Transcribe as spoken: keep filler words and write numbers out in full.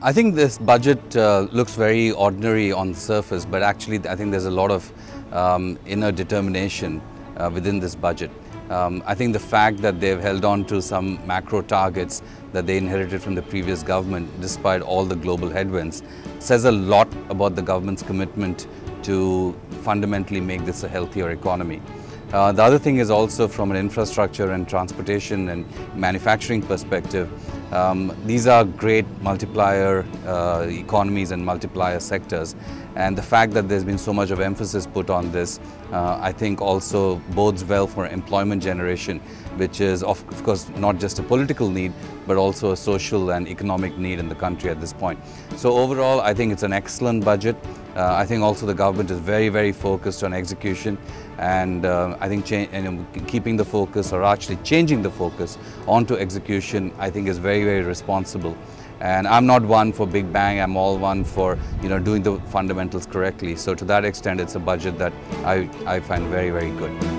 I think this budget uh, looks very ordinary on the surface, but actually I think there's a lot of um, inner determination uh, within this budget. Um, I think the fact that they've held on to some macro targets that they inherited from the previous government, despite all the global headwinds, says a lot about the government's commitment to fundamentally make this a healthier economy. Uh, the other thing is also from an infrastructure and transportation and manufacturing perspective, um, these are great multiplier uh, economies and multiplier sectors, and the fact that there's been so much of emphasis put on this, uh, I think also bodes well for employment generation, which is of, of course not just a political need but also a social and economic need in the country at this point. So overall I think it's an excellent budget. Uh, I think also the government is very very focused on execution, and uh, I think you know, keeping the focus or actually changing the focus onto execution I think is very very responsible. And I'm not one for big bang, I'm all one for you know doing the fundamentals correctly. So to that extent it's a budget that I, I find very very good.